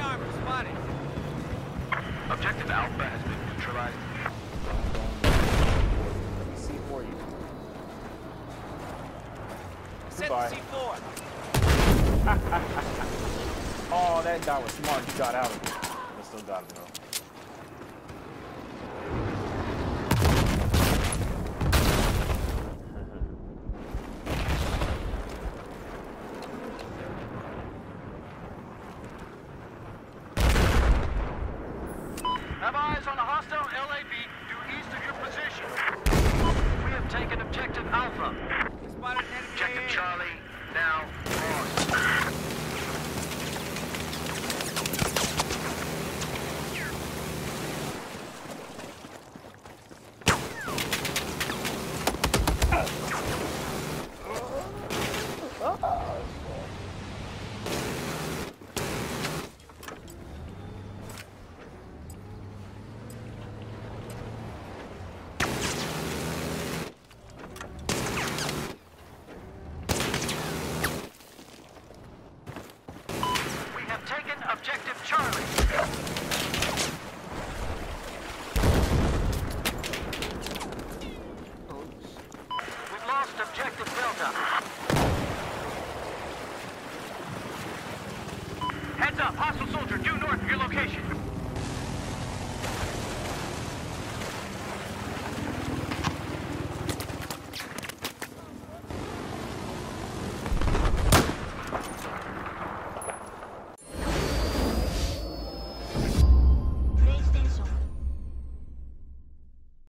armor spotted. Objective Alpha has been neutralized. Let me see for you. Set Goodbye. the C4. Oh, that guy was smart. He got out of it. I still got him though. Have eyes on a hostile LAV due east of your position. We have taken Objective Alpha. Spotted an enemy Objective AA. Charlie, now